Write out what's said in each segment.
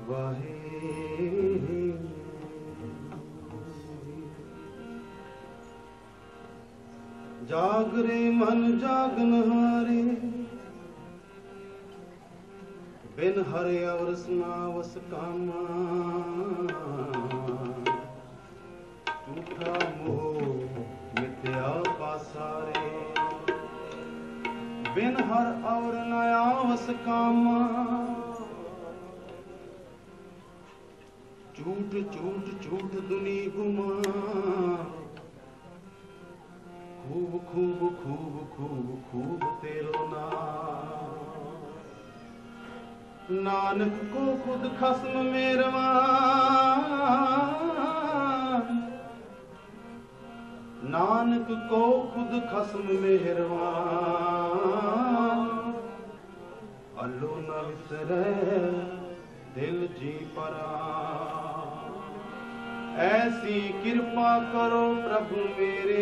वाहे जागरे मन जागन हारे बिन हरे अवर समावस कामा झूठा मोह मिथ्या पासारे बिन हर अवर नयावस कामा झूठ झूठ झूठ दुनी गुमा खूब खूब खूब खूब खूब तेरो नाम नानक को खुद खस्म मेहरबान नानक को खुद खस्म मेहरबान अल्लो न विसरे दिल जी परा ऐसी कृपा करो प्रभु मेरे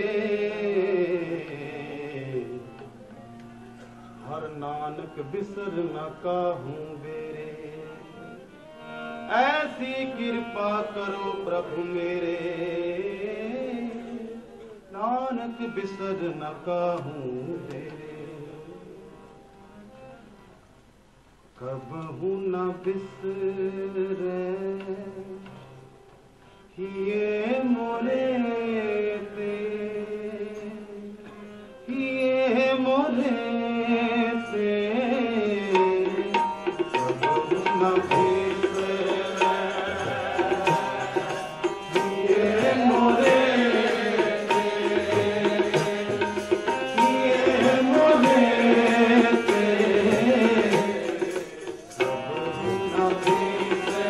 हर नानक बिसर न काहूं बेरे ऐसी कृपा करो प्रभु मेरे नानक बिसर न काहूं बेरे कबहू न बिसरे ये मोरे ते ये मोरे ते कबहू न बिसरे ये मोरे ते ये मोरे ते कबहू न बिसरे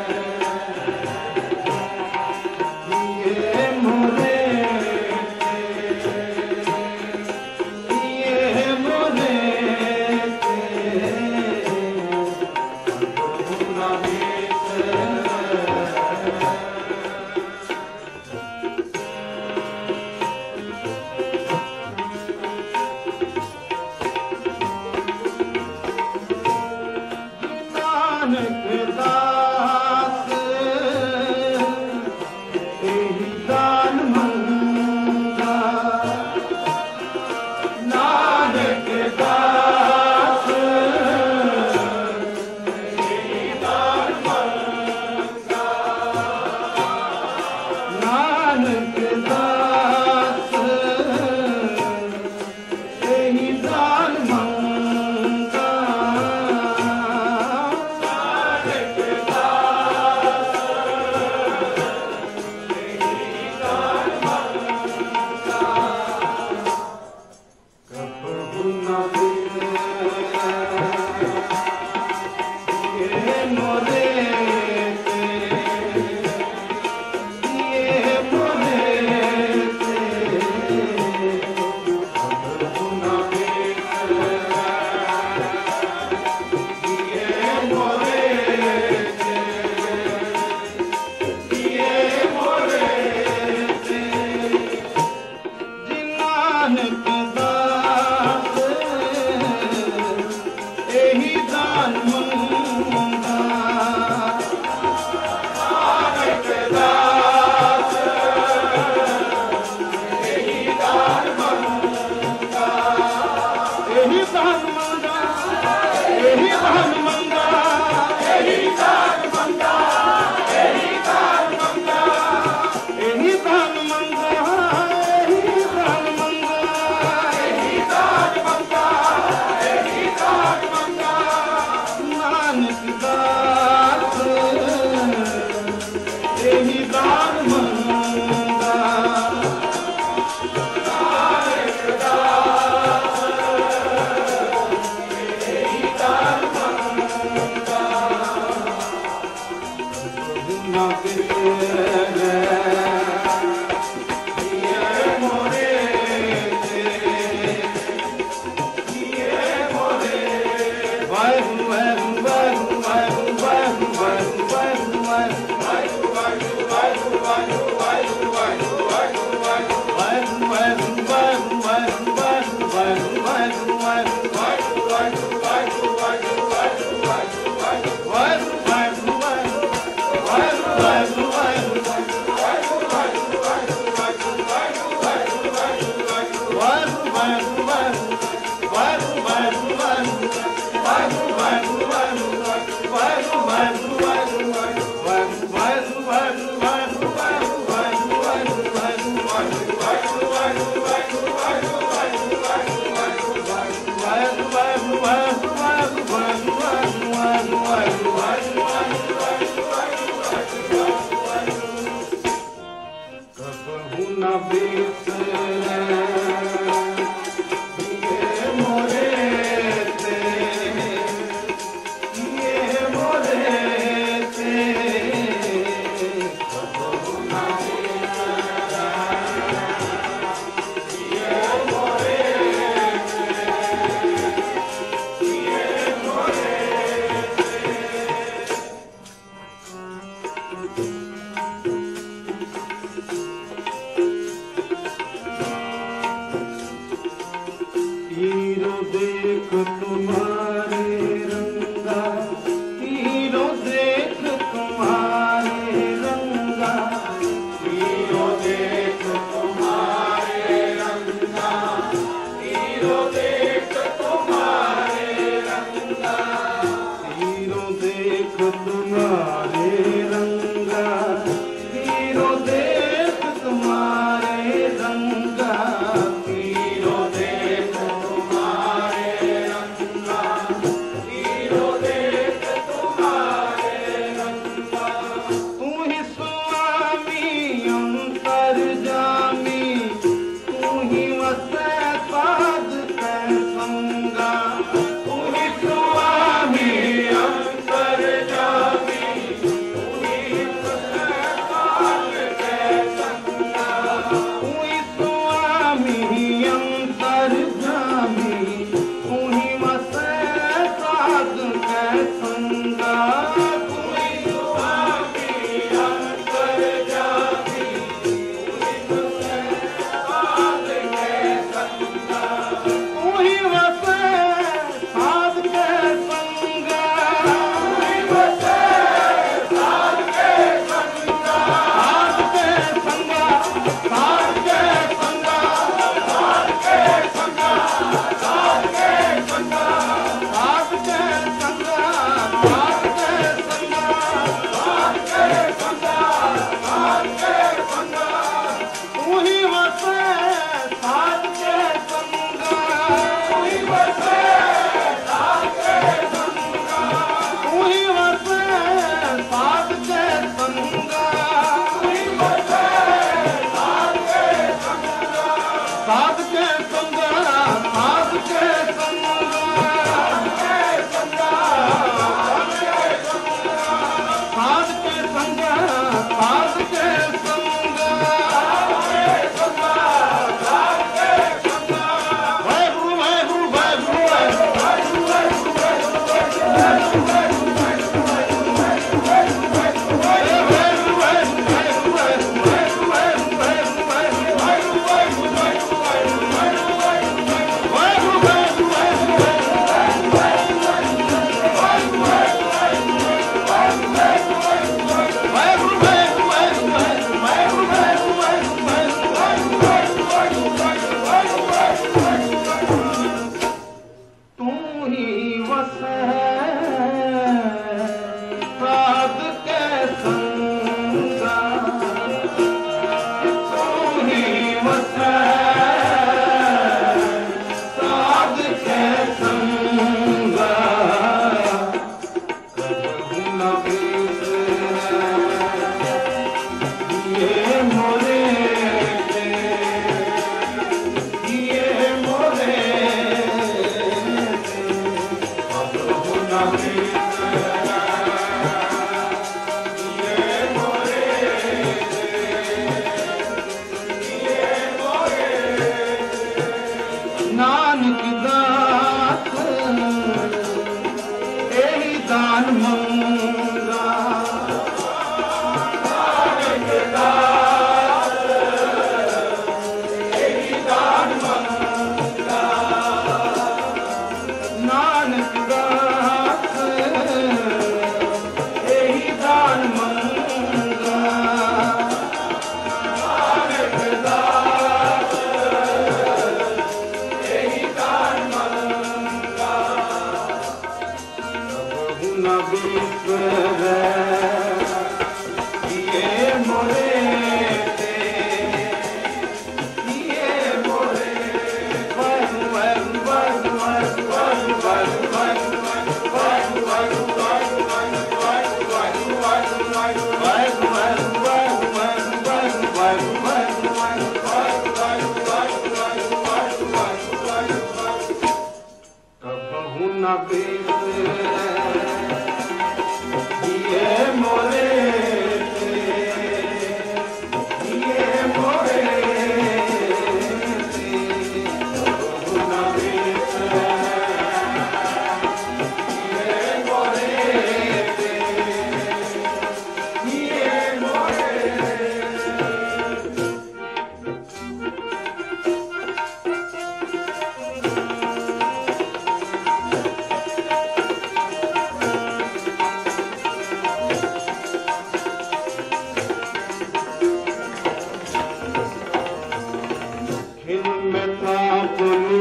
दान मंगा नानक दास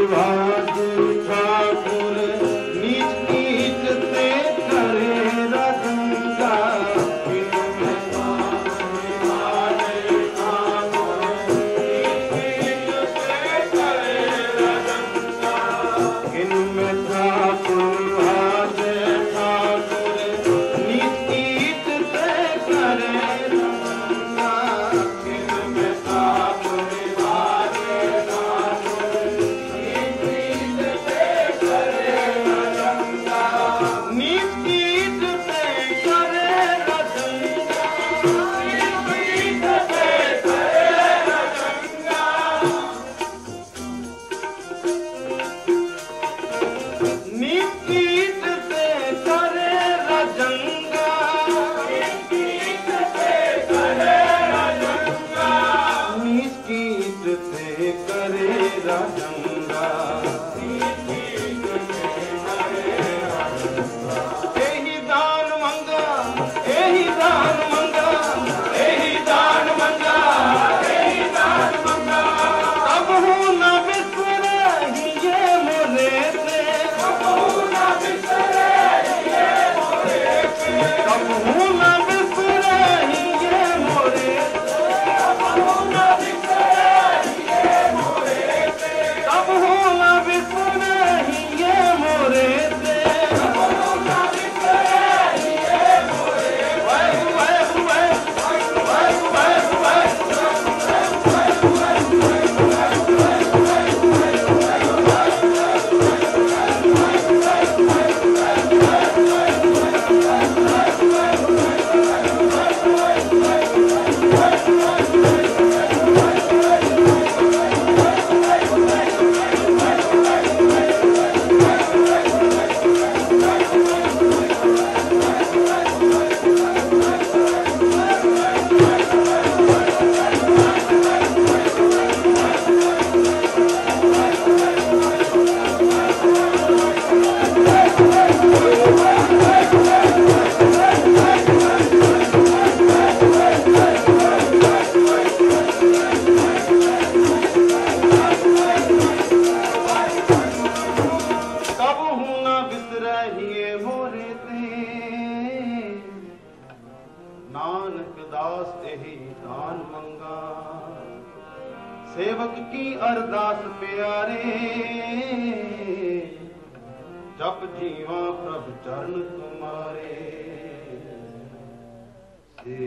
भाग ठाकुर नीच नीच से करे रंगा सेवक की अरदास प्यारे जप जीवा प्रभु चरण तुम्हारे से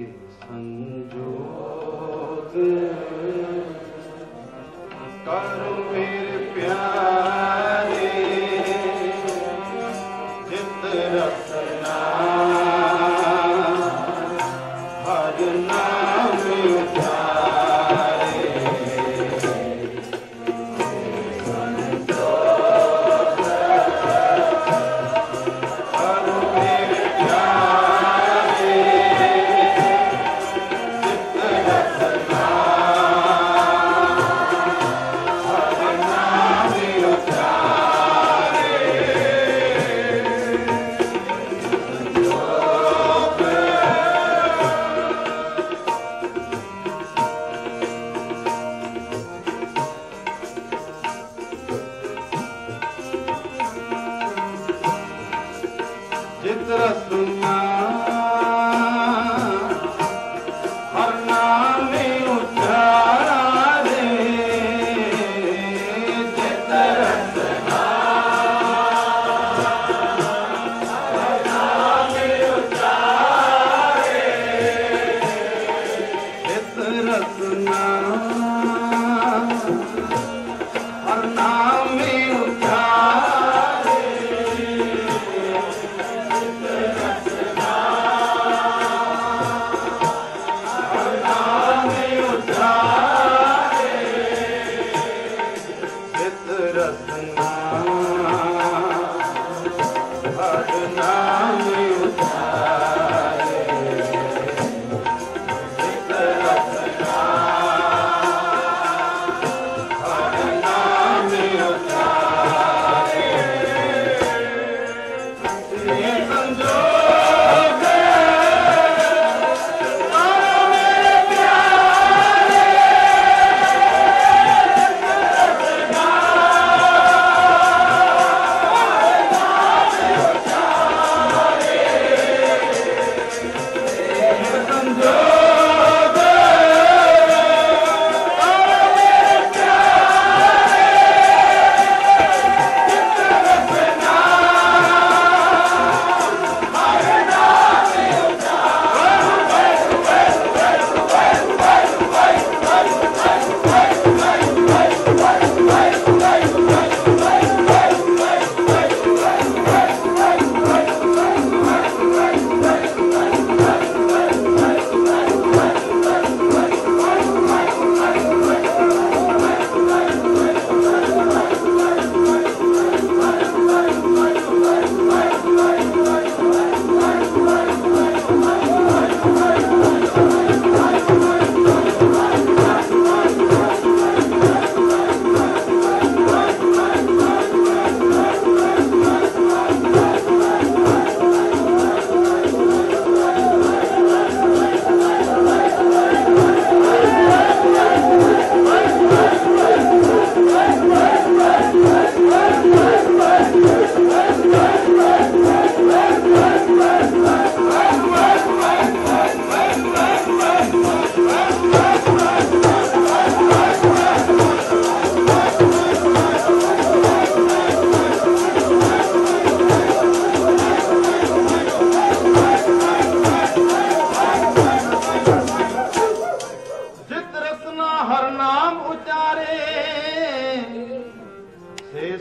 संजोग करो मेरे प्यारे चित रखना हर नाम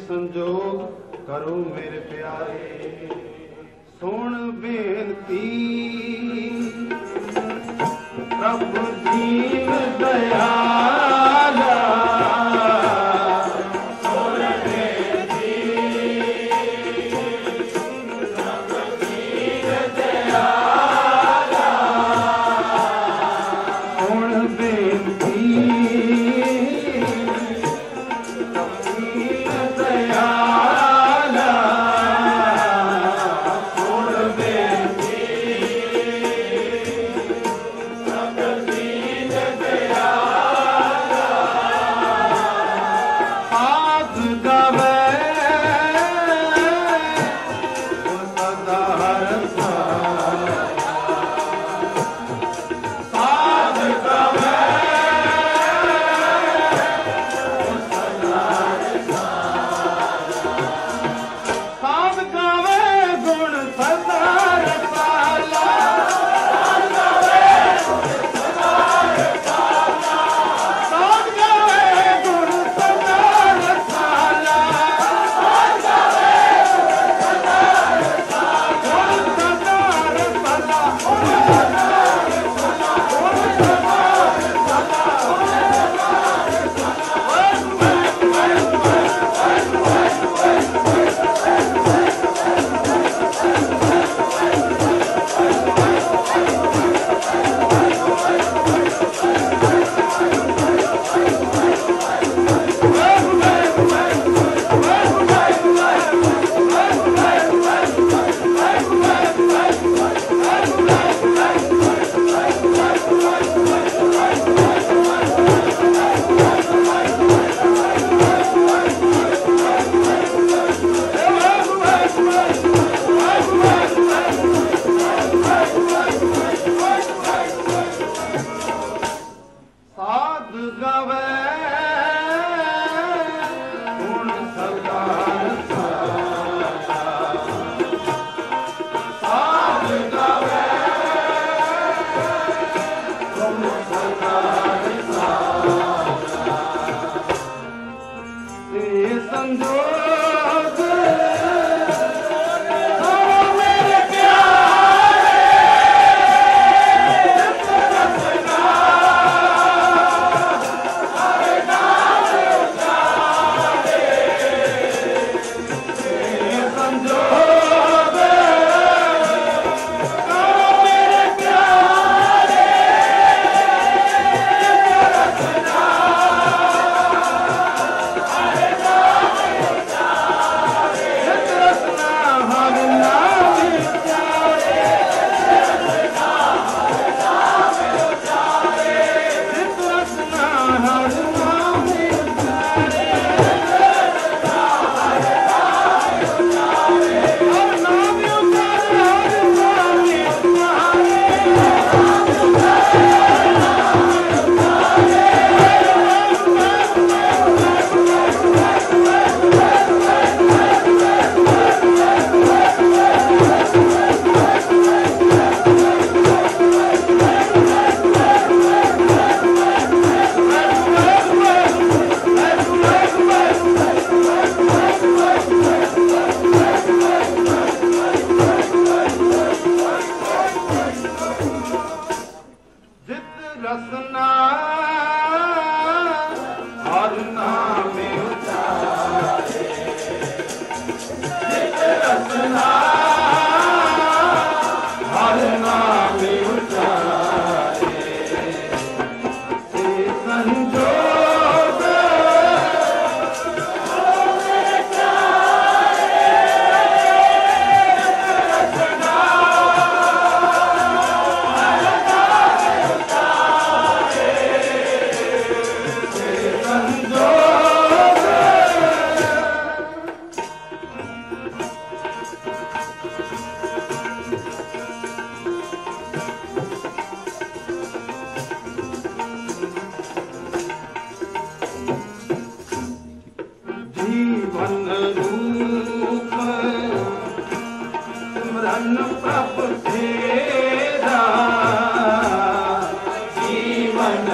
संजोग करो मेरे प्यारे सुन बेनती प्रभु दीन दयाला सुन बेनती प्रभु दीन दयाला सुन बेनती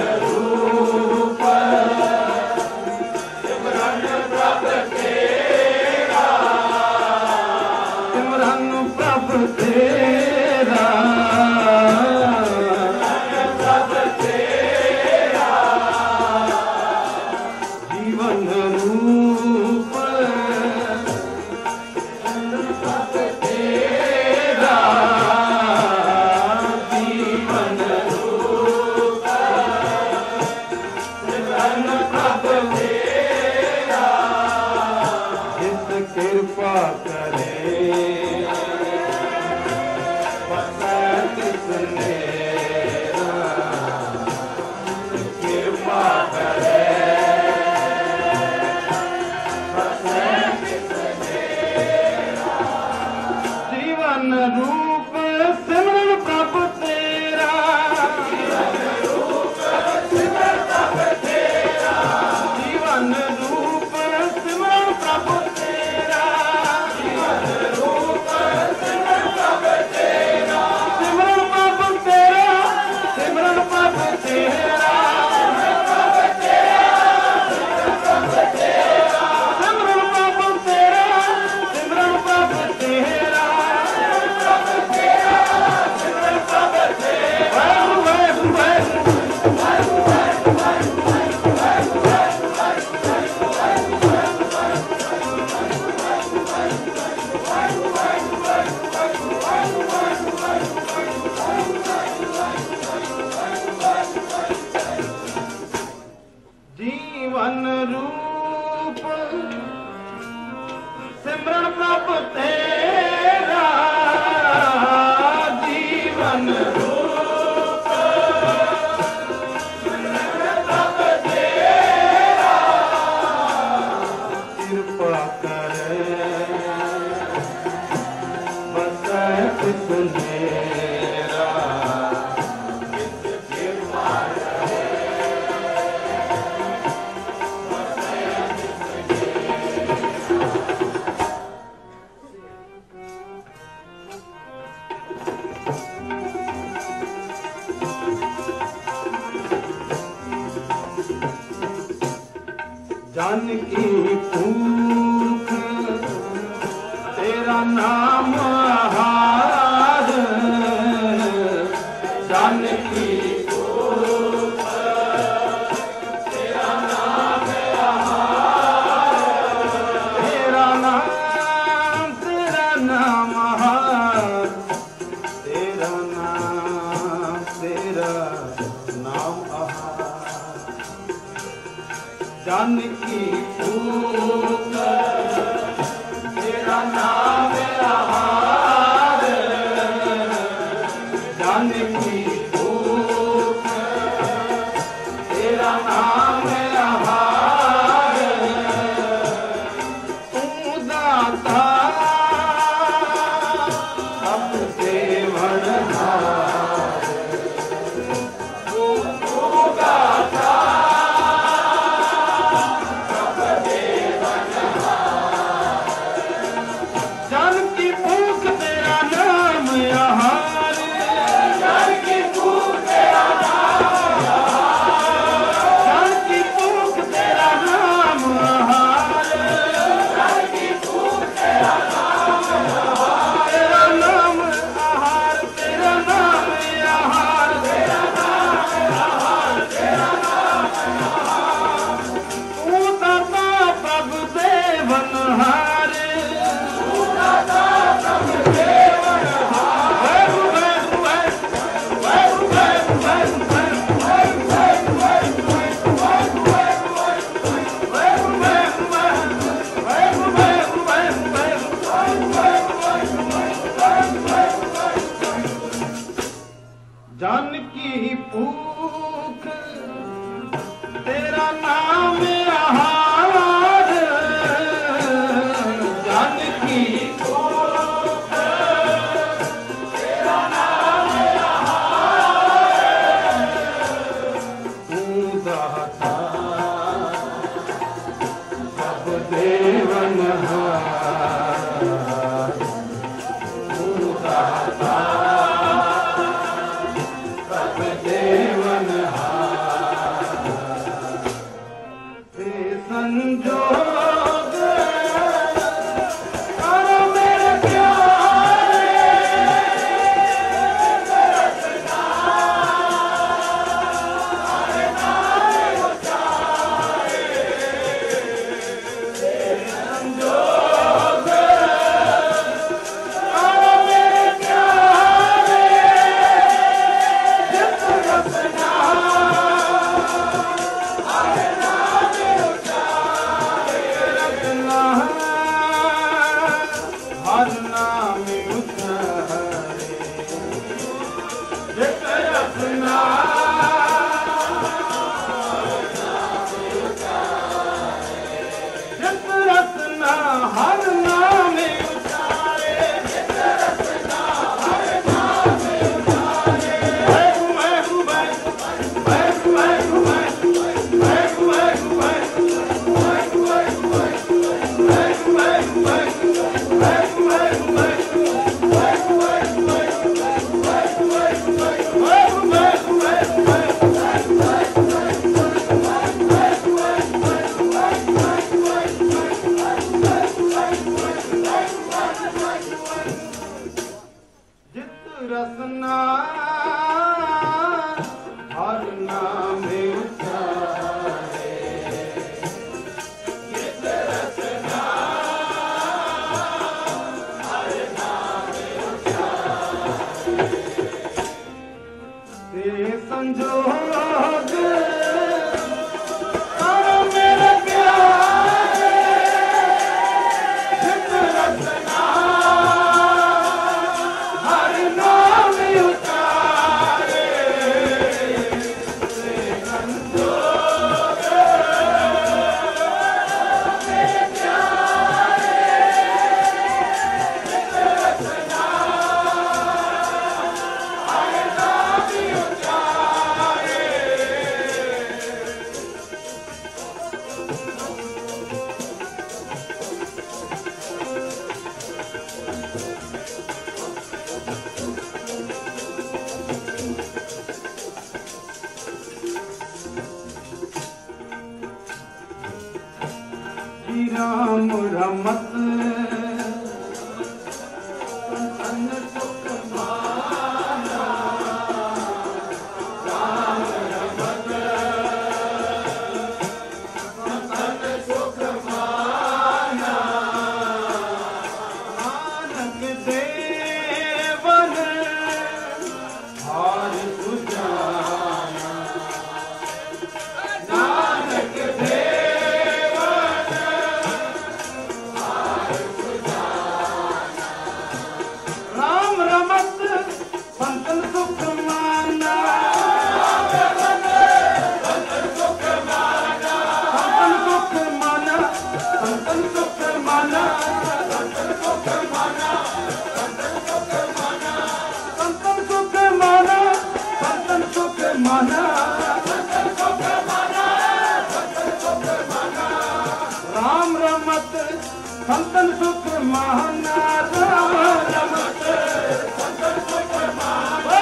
जीवन रूप सिमरन प्रभ तेरा करे बस किसने कृपा करे बस किसने जीवन रूप सिमरन प्रभु तेरा जीवन रूप सिमरन प्रभु तेरा जीवन रूप सिमरन प्रभु तेरा जीवन रूप सिमरन प्रभु तेरा सिमरन प्रभु तेरा सिमरन प्रभु तेरा सिमरन प्रभु तेरा सिमरन प्रभु तेरा जीवन रूप सिमरन प्रभु तेरा जीवन रूप सिमरन प्रभु तेरा कृपा करे बस किसनेरा कृपा जानकी पूख तेरा नाम आहार जानकी पूख तेरा नाम आहार तेरा नाम आहार तेरा नाम आहार जानकी पूख तेरा नाम आहार जानकी पूख तेरा नाम आहार तू दाता सब देवनहार तू दाता जानकी भूख तेरा नाम आहार जानकी भूख तेरा नाम आहार जानकी भूख तेरा नाम आहार जानकी भूख तेरा नाम आहार तेरा नाम आहार तेरा नाम आहार तेरा नाम आहार तेरा नाम आहार तू दाता प्रभु देवनहार जानकी भूख तेरा नाम आहार जानकी भूख तेरा नाम आहार तू दाता सब देवनहार तू दाता संजोग करो मेरे प्यारे संजोग राम रमत राम रमत संतन सुख माना राम रमत संतन सुख माना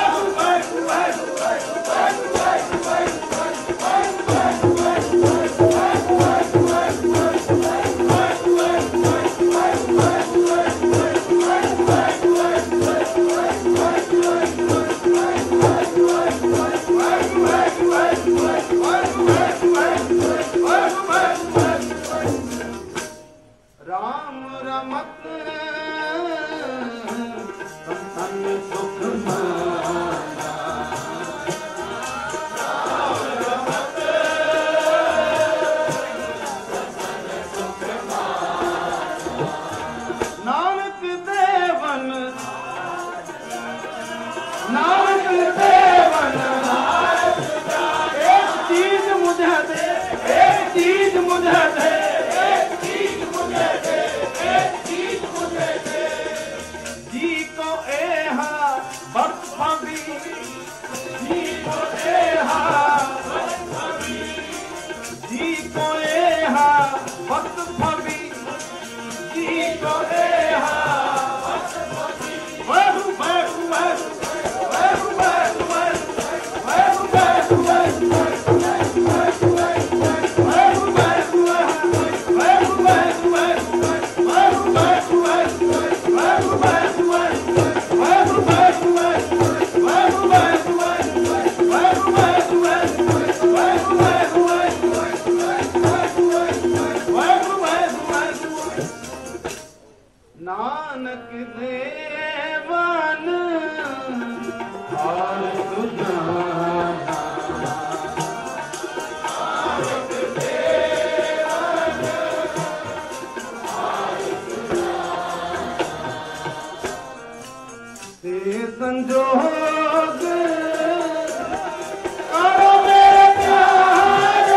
राम रमत संतन सुख माना राम रमत संतन सुख माना नानक देवन एक चीज मुझे दे एक चीज मुझे दे जी को एहा बख्श भाभी जी को एहा जी को एहा बख्श भाभी जी को एहा वाहु वाहु वाहु वाहु वाहु वाहु वाहु नानक देवन और सुजाना नानक देवन और सुजाना ते संजोग करो मेरे प्यारे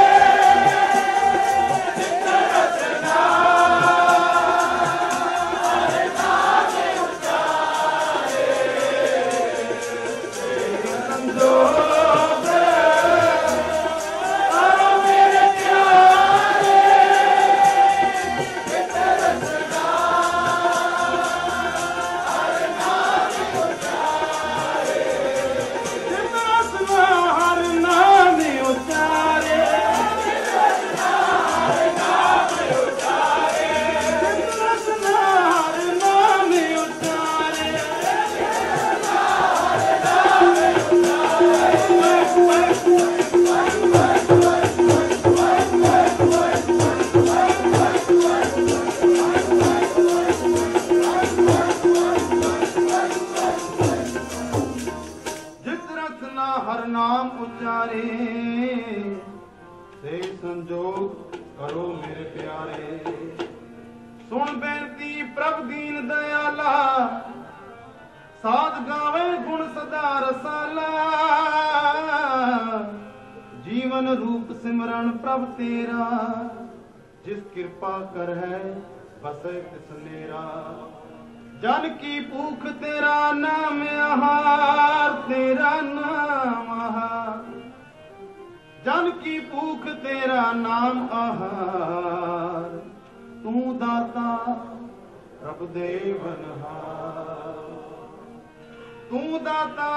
हर नाम उच्चारे से संजोग करो मेरे प्यारे सुन बेनती प्रभ दीन दयाला साध गावे गुण सदा रसाला जीवन रूप सिमरन प्रभ तेरा जिस कृपा कर है बसे तिसनेरा जन की भूख तेरा नाम आहार तेरा नाम आहार जन की भूख तेरा नाम आहार तू दाता रब देवनहार तू दाता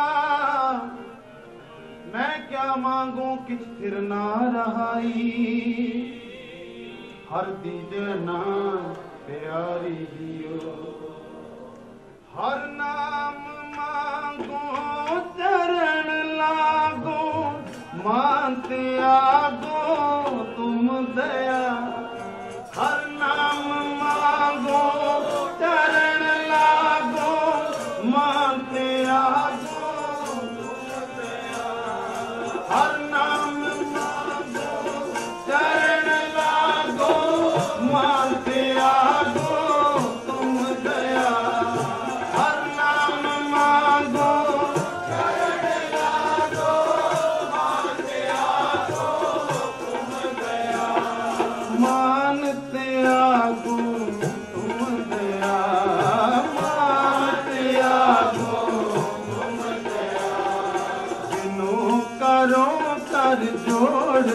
मैं क्या मांगू किछ फिर ना रहाई हर दीजे नाम प्यारी जियो। हर नाम मांगो चरण लागो, मानते आगो तुम दया। हर नाम मांगो चरण लागो, मानते आगो तुम दया। हर नाम मांगो चरण लागो, मानते आगो तुम दया। हर नाम मांगो चरण लागो, मानते आगो तुम दया। मानते आगो तुम दया, मानते आगो तुम दया। जिनो करो कर जोड़,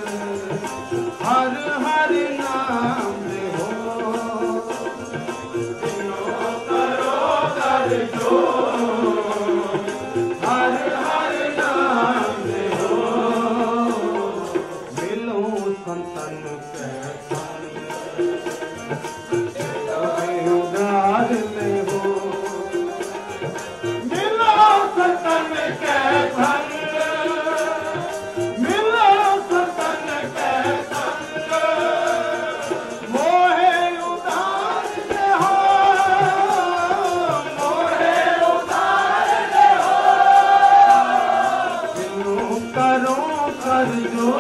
हर हर नाम हो। जिनो करो कर जोड़, हर हर नाम हो। मिलो संतन के उदार ले हो। मिलो संतन के संग, मिलो संतन के संग। मोहे उदार ले हो, मोहे उदार ले हो। जिनो करो कर जो,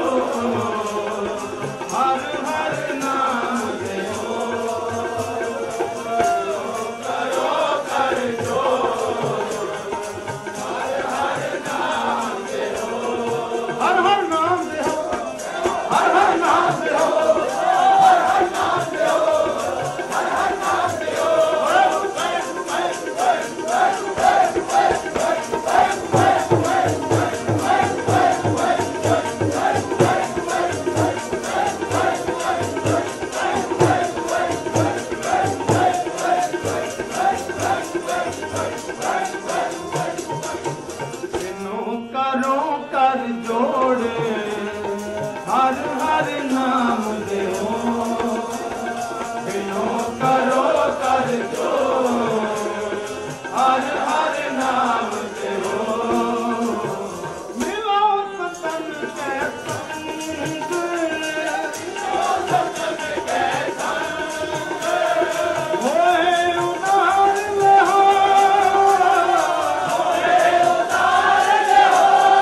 हर हर नाम ले हो। करो कर जो, हर हर नाम ले हो। हर हर नाम ले हो, हर हर नाम ले हो, हर हर नाम ले हो, हर हर नाम ले हो। जिनो करो कर जोड़, हर हर नाम ले हो। जिनो करो कर जोड़, हर हर नाम ले हो। मिलो सतन के संग, मिलो सतन के संग। होए उदार ले हो, होए उदार ले हो।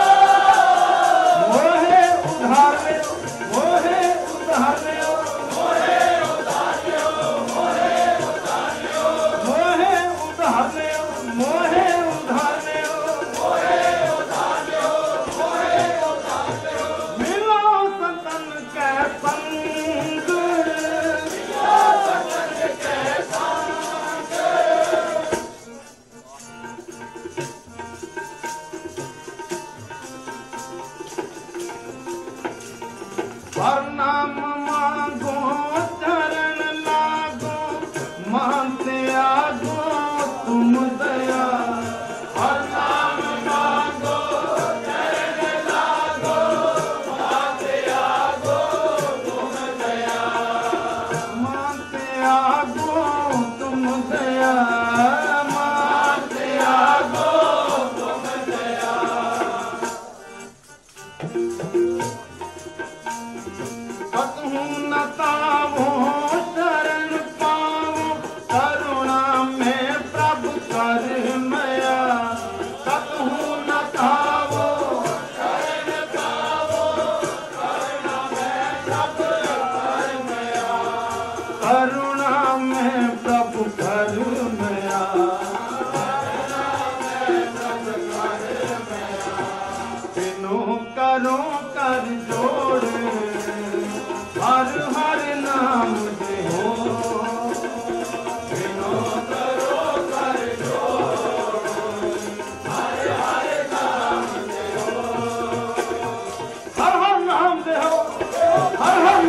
मोहे उधार ले हो, मोहे उधार ले हो, मोहे उधार ले हो, मोहे उधार ले हो। मोहे उधार ले हो, मोहे उधार ले हो, मोहे उधार ले हो, मोहे उधार ले हो। मिलो संतन के संग, मिलो संतन के संग। हर नाम मांगो चरण लागो, मानते आगो तुम दया। हर नाम मांगो चरण लागो, मानते आगो तुम दया। मानते आगो तुम दया, मानते आगो तुम दया। कतहु न तावो शरण पावो, करुणा में प्रभु कर मया। कतहु न तावो शरण पावो, करुणा में प्रभु कर मया। करुणा में प्रभु कर मया, करुणा में प्रभु कर मया। जिनो करो कर जोड़, हर हर नाम ले हो। जिनो करो कर जोड़, हर हर नाम ले हो। हर हर नाम ले हो, हर हर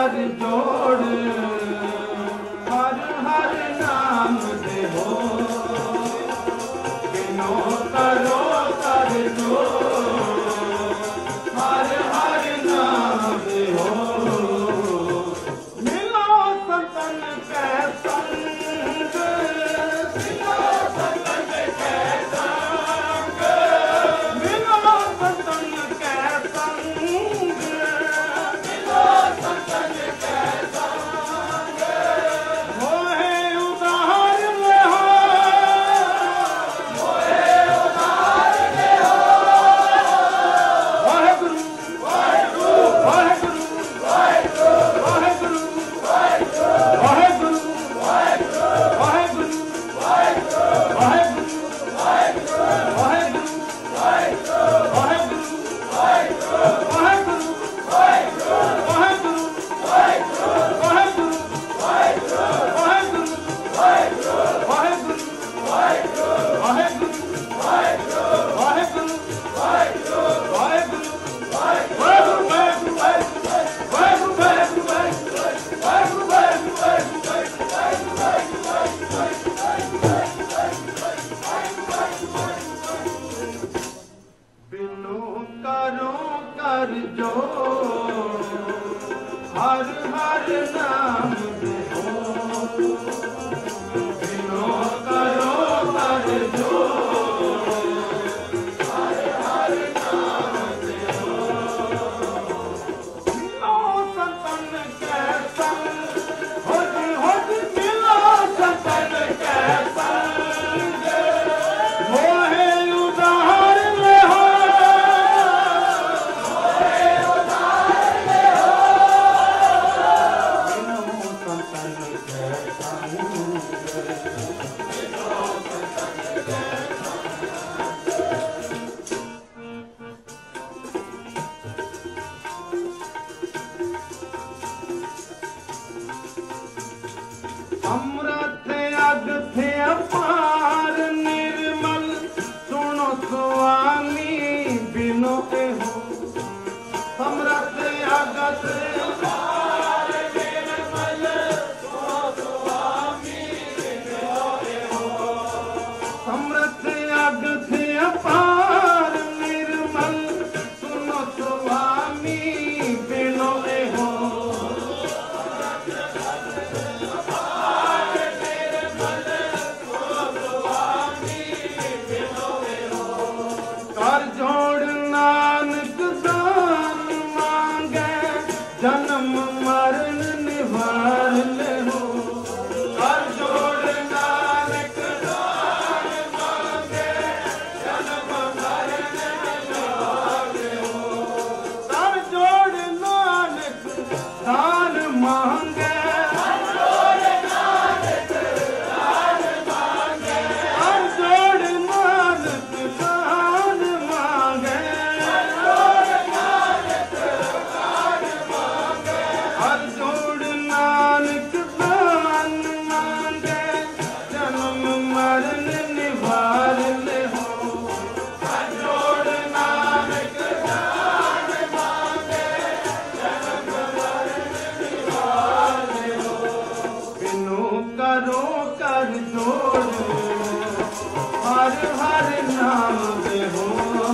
कर जोड़ हर हर नाम दे हो बिनो करो कर जोड़ हर हर नाम दे हो मिलो संतन के संग मिलो संतन के संग मिलो संतन के संग मिलो संतन के संग मोहे उधार ले हो मोहे उधार ले हो वाहेगुरु वाहेगुरु वाहेगुरु वाहेगुरु वाहेगुरु वाहेगुरु वाहेगुरु वाहेगुरु वाहेगुरु बिनु करो कर जो हर हर नाम दे हो बिनु करो कर जो हर हर नाम दे हो मिलो संतन के संग हो जी मिलो संतन के संग मोहे उधार ले हो अमृत अगथ अपार निर्मल सुनो स्वामी बिनो हो अमृत अगथ अपार निर्मल सुनो स्वामी बिनो हो अमृत अगथ अपार निर्मल सुनो स्वामी बिनो हो कर जोड़ नानक दान मांगे जन्म मरण निवार ले हो कर जोड़ नानक दान मांगे जन्म मरण निवार ले हो कर जोड़ नानक दान मांगे कर जोड़ नानक दान मांगे कर जोड़ नानक दान मांगे हर जोड़ नानक दान मांगे जन्म मरण निवार ले हो हर जोड़ नानक दान मांगे जन्म मरण निवार ले हो बिनु करो कर जोड़ हर हर नाम दे हो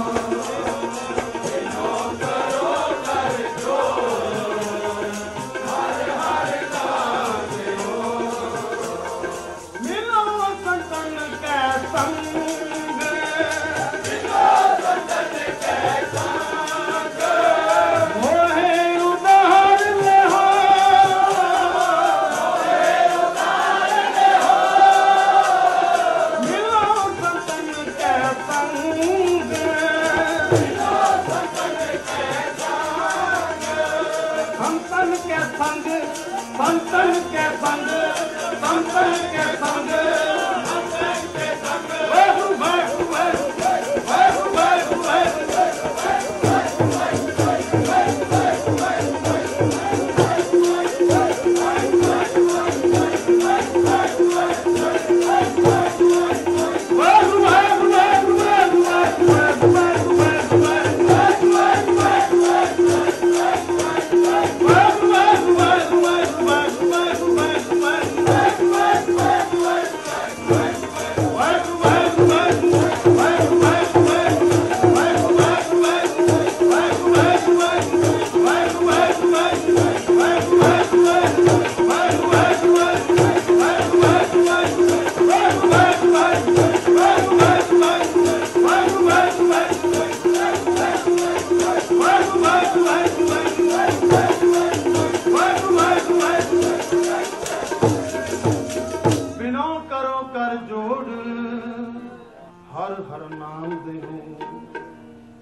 बिनु करो कर जोड़ हर हर नाम दे हो मिलो संतन के संग मिलो संतन के संग मोहे उधार ले हो मोहे उधार ले हो मिलो संतन के संग मिलो संतन के संग संतन के संग संतन के संग संतन के संग संतन के संग वाहु वाहु वाहु वाहु वाहु वाहु वाहु वाहु वाहु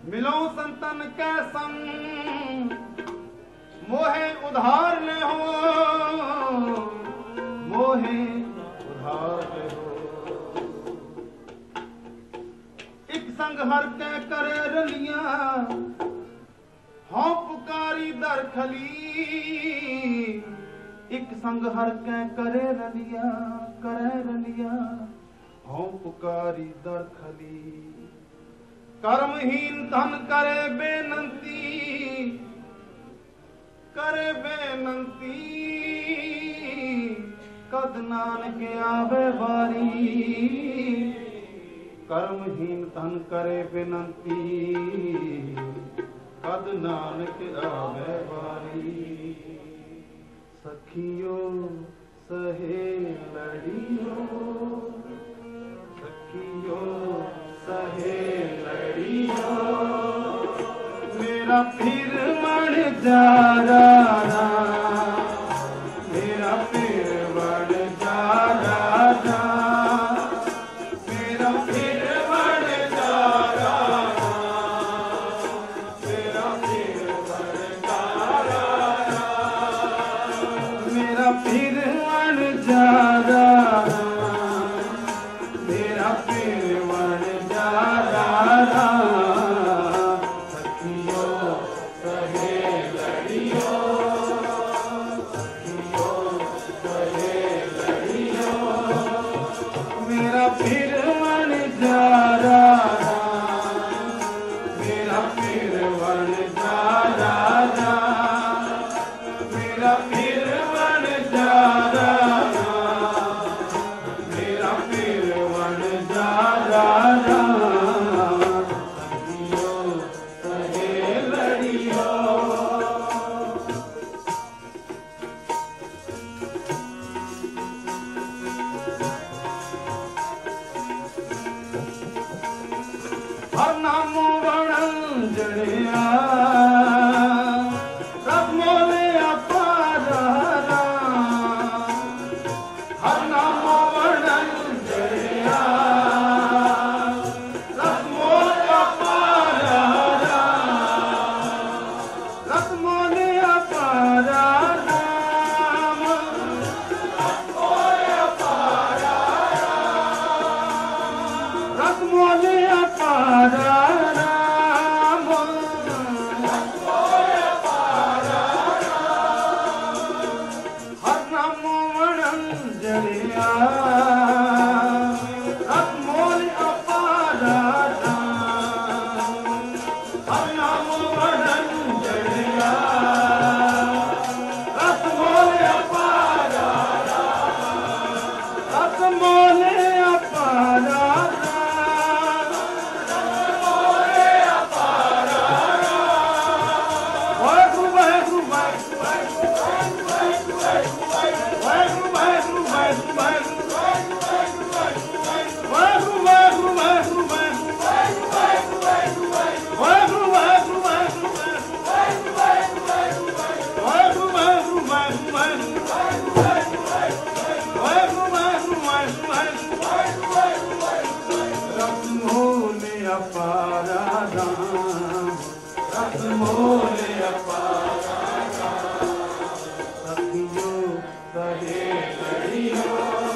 मिलो संतन के संग मोहे उधार ले हो, मोहे उधार ले हो। एक संग हर के करे रलिया, हाँ पुकारी दर खली। एक संग हर के करे रलिया, हाँ पुकारी दर खली। कर्महीन धन करे बेनंती, करे बेनंती। कद नानक आवे बारी, कर्महीन धन करे बेनंती। कद नानक आवे बारी। सखियो सहेलड़ियो, सखियो सहेलड़ियो। मेरा फिर मन जा रहा, मेरा फिर मन जा रहा। मेरा फिर मन जा रहा, मेरा फिर मन जा रहा। मेरा फिर मन जा रहा, मेरा फिर मन जा रहा। सखियो सहेलड़ियो, सखियो सहेलड़ियो। मेरा फिर मन जा रहा, मेरा फिर मन जा रहा। मेरा फिर मन जा रहा, मेरा फिर मन जा रहा। सखियो सहेलड़ियो। हर नामो वर्णन जड़िया, रब मोले अपारा। हर नामो वर्णन जड़िया, रब मोले अपारा। रब मोले अपारा राम, रब मोले अपारा। रब मोले अपारा राम, रब मोले अपारा। हर नामो वर्णन जड़िया, रब मोले अपारा राम। हर नामो वर्णन जड़िया, रब मोले अपारा राम। रब मोले अपारा राम, रब मोले अपारा राम। वाहेगुरु वाहेगुरु वाहेगुरु वाहेगुरु वाहेगुरु वाहेगुरु वाहेगुरु वाहेगुरु वाहेगुरु वाहेगुरु वाहेगुरु रब मोले अपारा राम, रब मोले अपारा राम। सखियो सहेलड़ियो,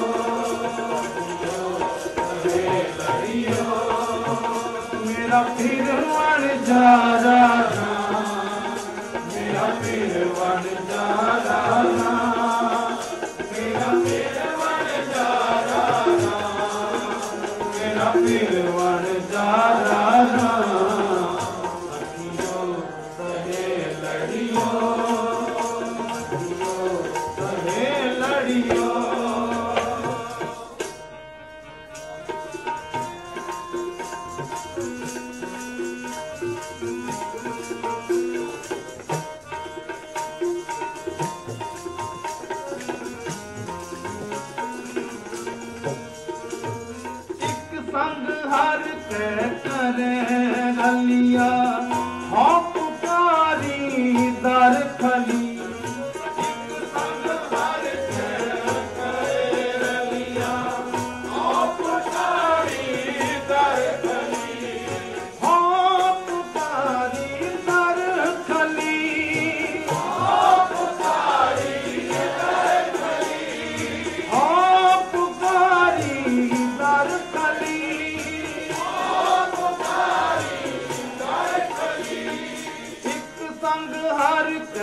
सखियो सहेलड़ियो। मेरा फिर मन जा रहा, मेरा फिर मन जा रहा। मेरा फिर मन जा रहा, मेरा फिर मन जा रहा। सखियो सहेलड़ियो, सखियो सहेलड़ियो।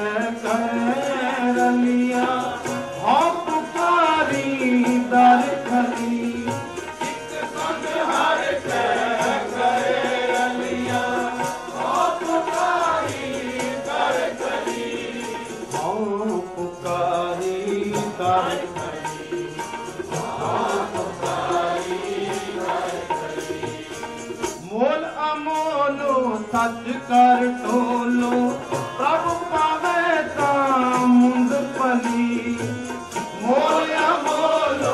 कै करे रलिया हो पुकारी दर खली एक संग हर कै करे रलिया हो पुकारी दर खली हो पुकारी दर खली हो पुकारी दर खली मोल अमोलो सच कर टोलो प्रभु पावे ता मुंद पली मोल अमोलो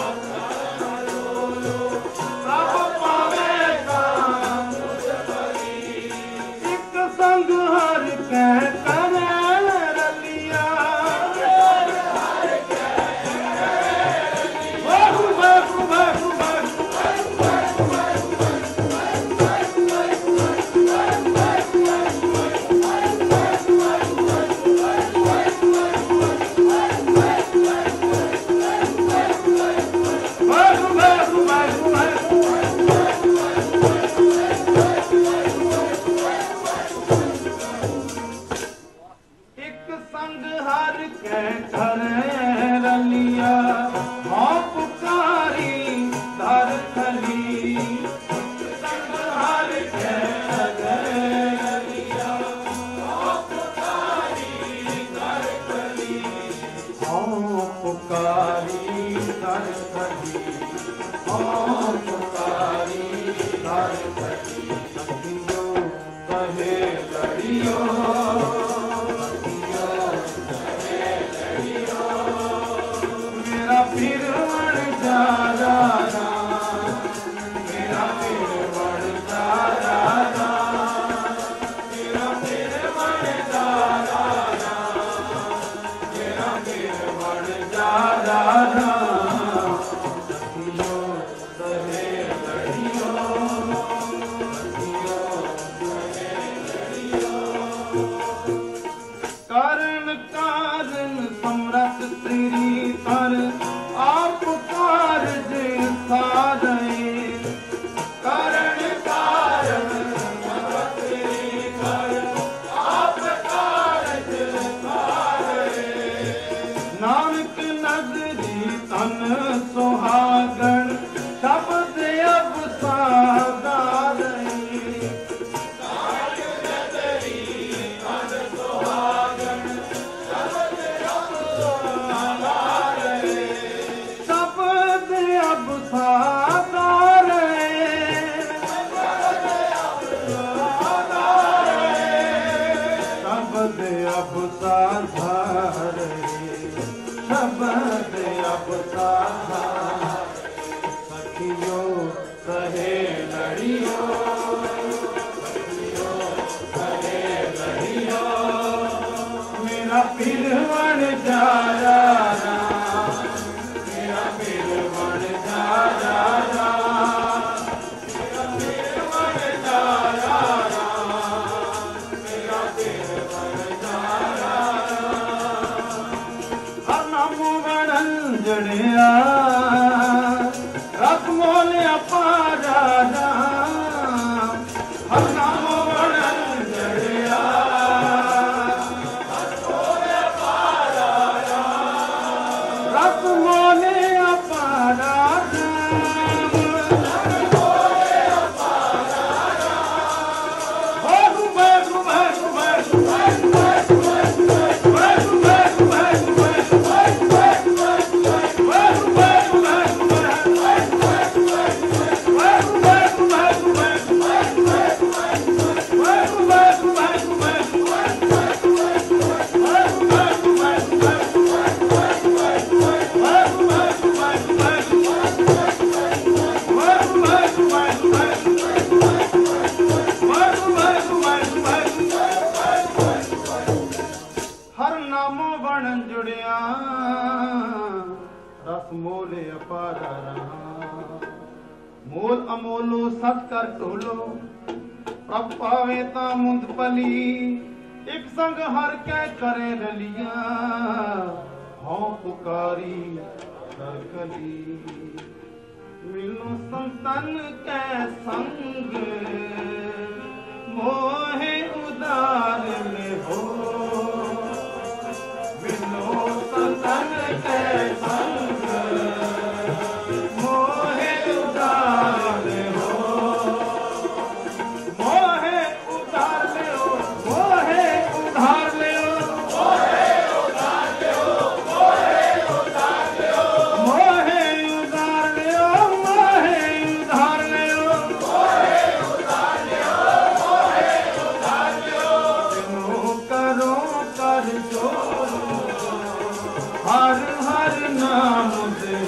प्रभु पावे ता मुंद पली एक संग हर कै करे रलिया हर कै बाहु बाहु बाहु संग हर कै करे रलिया हो पुकारी दर खली संग हर कै करे रलिया हो पुकारी दर खली हो पुकारी दर खली हो पुकारी दर खली सखियो कहे लड़ियो फिर बन जा राजा मेरा फिर बन जा राजा मेरा फिर बन जा राजा मेरा फिर बन जा राजा सखियो सहे लड़ियो सखियो सहे लड़ियो कारण कारण समरथ तेरी तर आप कारज साधे कारण कारण तेरी कर आप कारज साधे नानक नगरी तन सुहागण शब्द अब साधारे अब साधारे शब्द अब साधारे सखियो कहे लड़ियो सखियो कहे लड़ियो मेरा पीर बन जा राजा मेरा पीर बन जा राजा मेरा पीर बन जा राजा मेरा पीर बन जा हर नाम गणन जड़िया रस मोलिया पारा हर नाम गणन जड़िया रस मोलिया पारा मोल अमोलो सत कर ढोलो प्रभ पावे ता मुंद पली एक संग हर कै करे रलिया हों पुकारी दर कली मिलो संतन कै संग मोहे उदार में हो हर हर नाम दे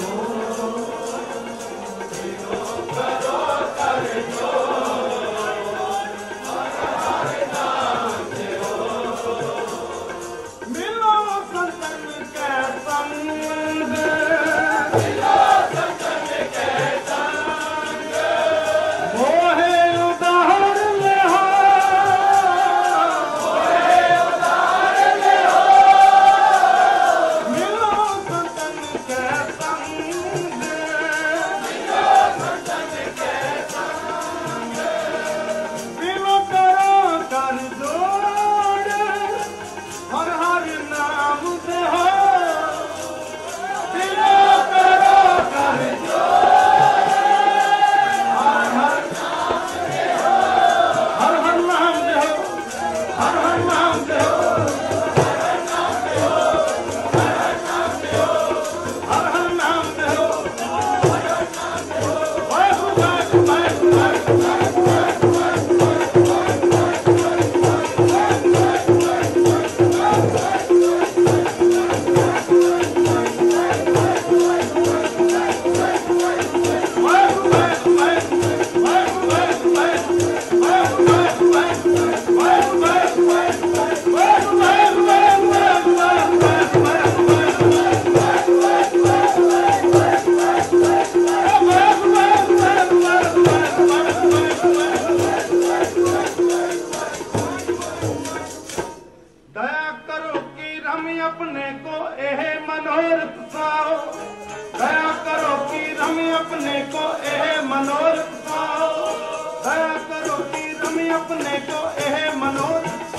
अपने को एह मनोरथ पाओ, दया करो कि हम अपने को एह मनोरथ पाओ, दया करो कि हम अपने को एह मनोरथ,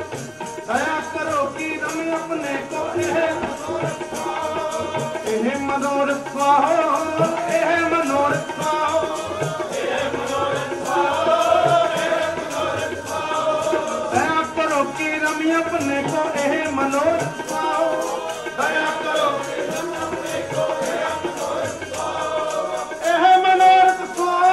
दया करो कि हम अपने को एह मनोरथ पाओ, एह मनोरथ पाओ, एह मनोरथ पाओ, एह मनोरथ पाओ, एह मनोरथ पाओ, दया करो कि हम अपने को एह मनोरथ पाओ, दया करो कि हम अपने को एह मनोरथ पाओ, एह मनोरथ पाओ।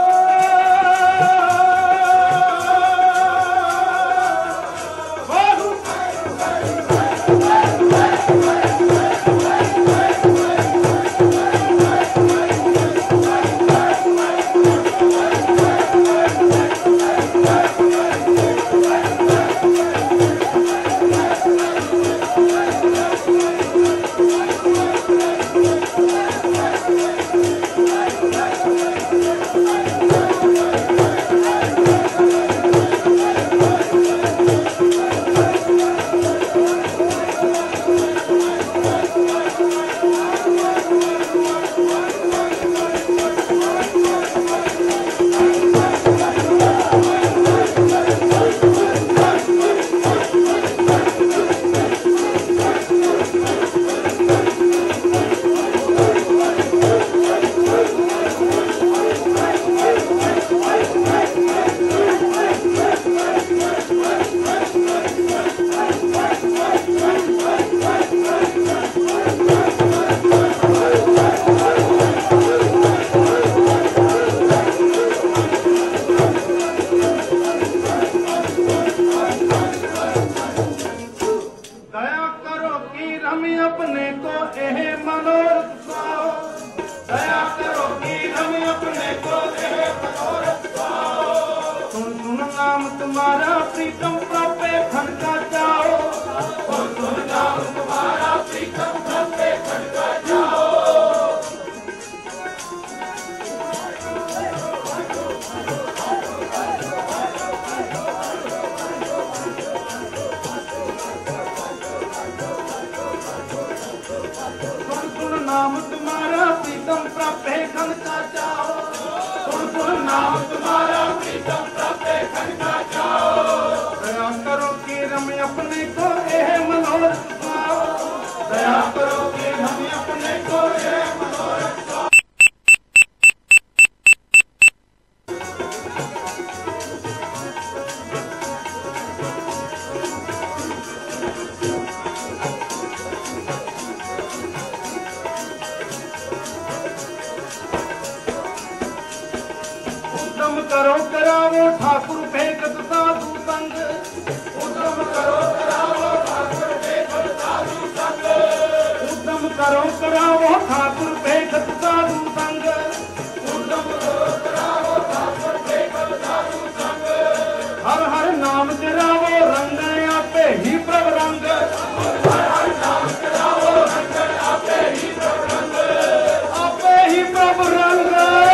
तुम्हारा प्रीतम प्रापे खन का जाओ, सुन नाम तुम्हारा प्रीतम प्रापे खन का जाओ। सुन नाम तुम्हारा प्रीतम प्रापे खन का जाओ, सुन नाम तुम्हारा प्रीतम प्रापे खन का जाओ। दया करो कि हम अपने को एह मनोरथ पाओ, दया करो कि हम अपने को एह मनोरथ पाओ। करो करावो ठाकुर पे करो करावो ठाकुर देखत साधु संग उद्यम करो करावो ठाकुर देखत साधु संग हर हर नाम जरावो रंग आपे ही प्रभ रंग हर हर नाम जरावो रंग आपे ही प्रभ रंग आपे ही प्रभ रंग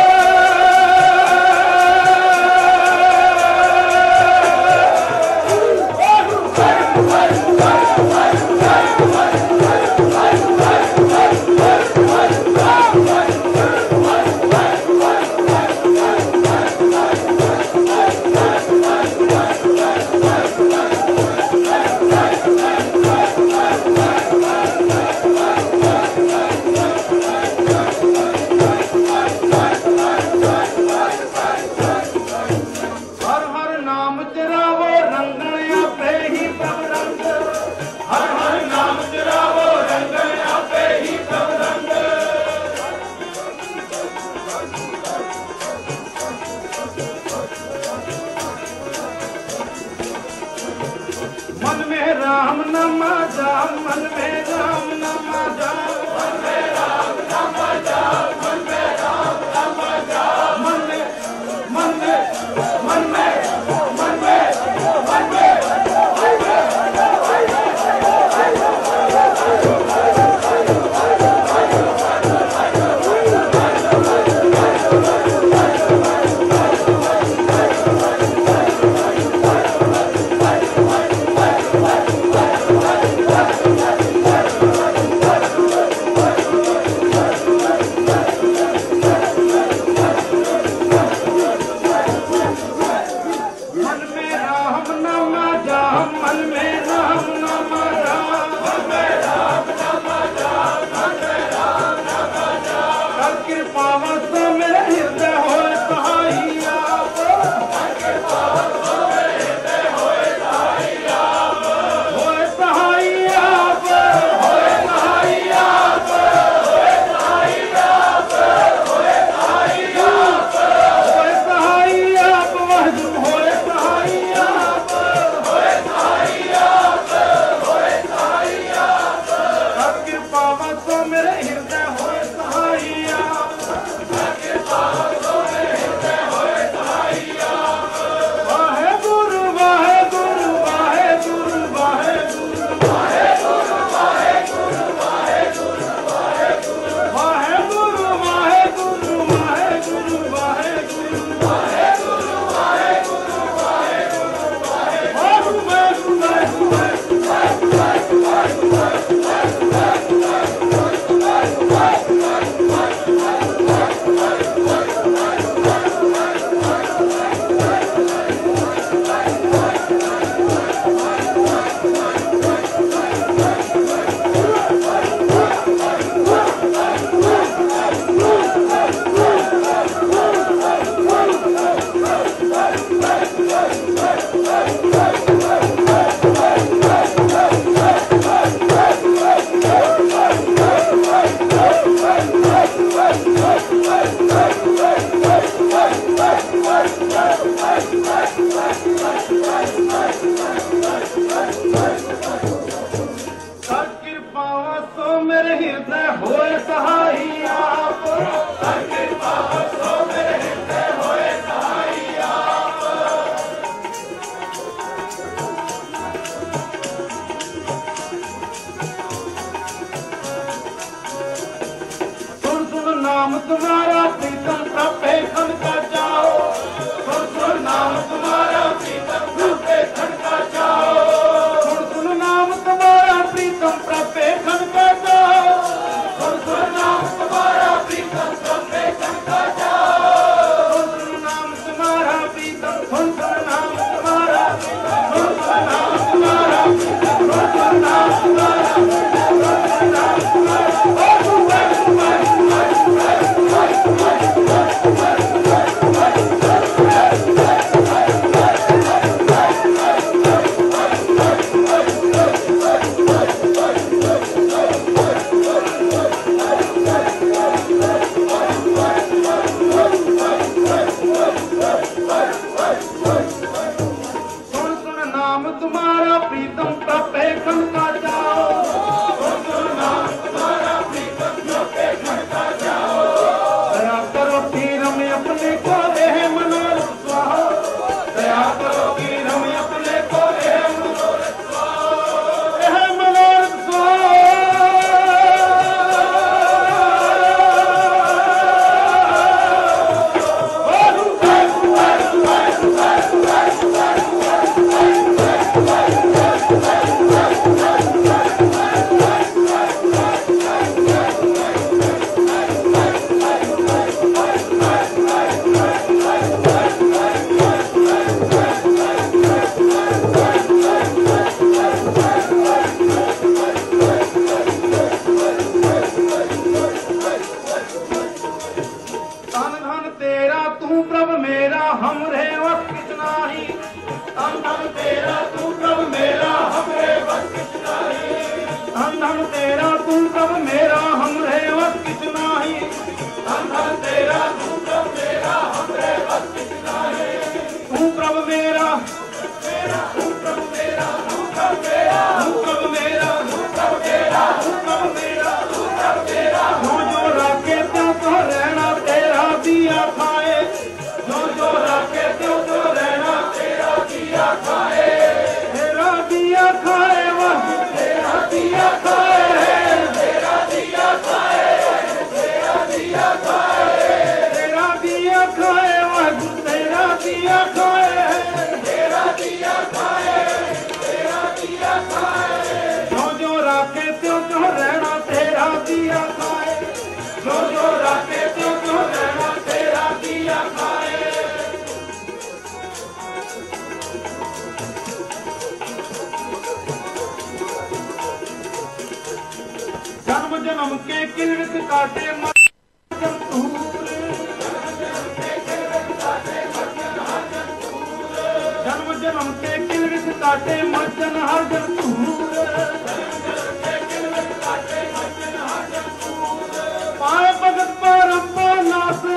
राम नाम जाप मन में राम नाम जाप मन में राम नाम जाप मन में राम नाम जाप मन में मन में मन में मन में मन में नाम तुम्हारा प्रीतम प्रभे खन का जाओ सुन सुन नाम तुम्हारा प्रीतम प्रभे खन का जाओ सुन सुन नाम तुम्हारा प्रीतम प्रभे खन का जाओ सुन सुन नाम तुम्हारा प्रीतम प्रभे खन का जाओ सुन सुन नाम तुम्हारा प्रीतम सुन सुन नाम तुम्हारा सुन सुन नाम तुम्हारा सुन सुन नाम तुम्हारा सुन सुन नाम तुम्हारा धन धन तेरा तू प्रभ मेरा हमरे बस किछ नाही धन धन तेरा तू प्रभ मेरा हमरे बस किछ नाही तू प्रभ मेरा तू प्रभ मेरा तू प्रभ मेरा तू प्रभ मेरा तू प्रभ मेरा तू प्रभ मेरा तू प्रभ मेरा जो राखे त्यों तो रहना तेरा दिया खाए जो राखे त्यों तो रहना तेरा दिया खाए तेरा दिया खाए वह तेरा दिया खाए तेरा दिया खाए तेरा दिया खाए तेरा दिया खाए वह तेरा दिया खाए तेरा दिया खाए तेरा दिया खाए जो राखे त्यों तो रहना तेरा दिया खाए जो राखे त्यों तो रहना तेरा दिया खाए जन्म जन्म के किलवित काटे जन्म जन्म के किलवित काटे मर्जन हर जन पाए भगत परम्पा नासे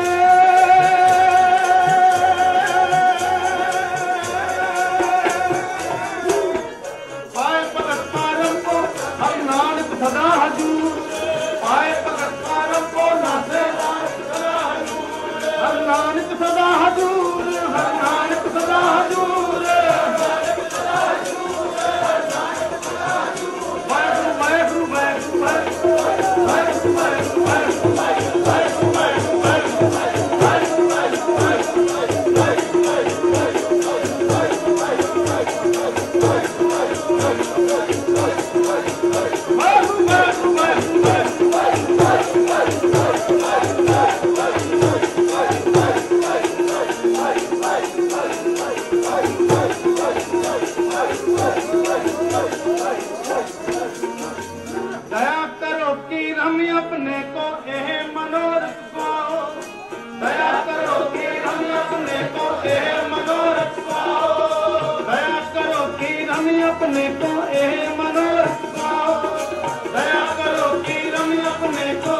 पाए भगत परम्पा हर नानक सदा हजूर पाए भगत परम्पा नासे हर नानक सदा हजूर हर नानक सदा हजूर दया करो कि हम अपने को यह मनोरथ पाओ दया करो कि हम अपने को यह मनोरथ पाओ दया करो कि हम अपने को यह मनोरथ पाओ दया करो कि हम अपने को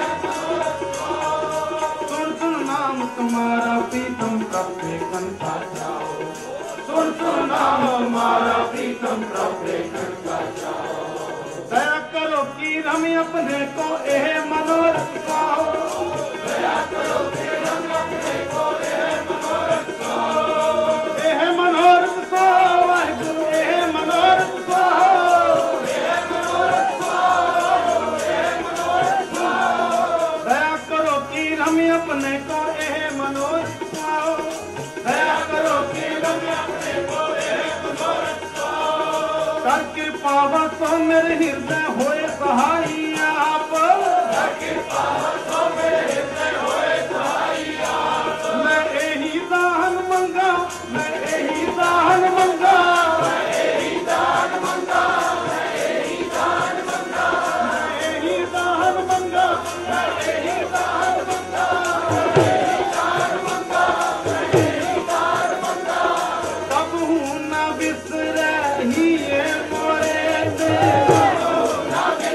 सुन सुन नाम तुम्हारा प्रीतम प्रभु कंठा जाओ सुन सुन नाम हमारा प्रीतम प्रभु कंठा जाओ दया करो कि हम अपने को यह मनोरथ पाओ दया करो कि हम अपने को यह मनोरथ पाओ यह मनोरथ पाओ यह मनोरथ पाओ यह मनोरथ पाओ यह मनोरथ पाओ दया करो कि हम अपने को यह मनोरथ पाओ दया करो कि हम अपने को यह मनोरथ पाओ कर कृपा तो मेरे हृदय होए सहाई आप कृपा तो मेरे हृदय होए सहाई आप मैं यही दान मंगा मैं यही दान मंगा मैं यही दान मंगा मैं यही दान मंगा मैं यही दान मंगा मैं यही दान मंगा मैं यही दान मंगा मैं यही दान मंगा कब हूँ न बिसरे ही ये मोरे दे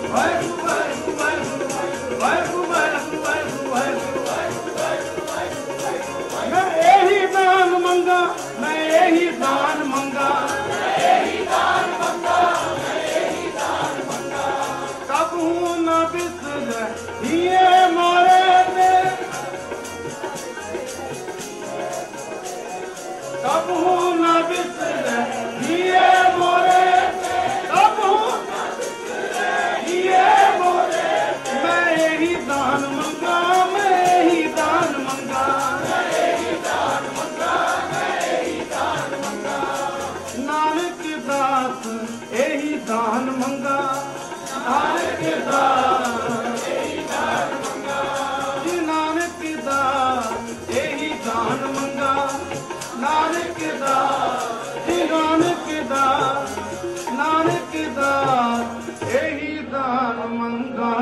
मैं यही दान मंगा, मैं यही दान मंगा, कब हूँ न बिसर ये मोरे ने, कब हूँ न बिसर ये मोरे, कब हूँ न बिसर ये मोरे, मैं यही दान मंगा, मैं यही दान मंगा, मैं यही दान मंगा, मैं यही दान मंगा, नानक दास यही दान मंगा, नानक दास यही दान मंगा, जी नानक दास यही दान मंगा, नानक दास जी नानक दास, नानक दास यही दान मंगा।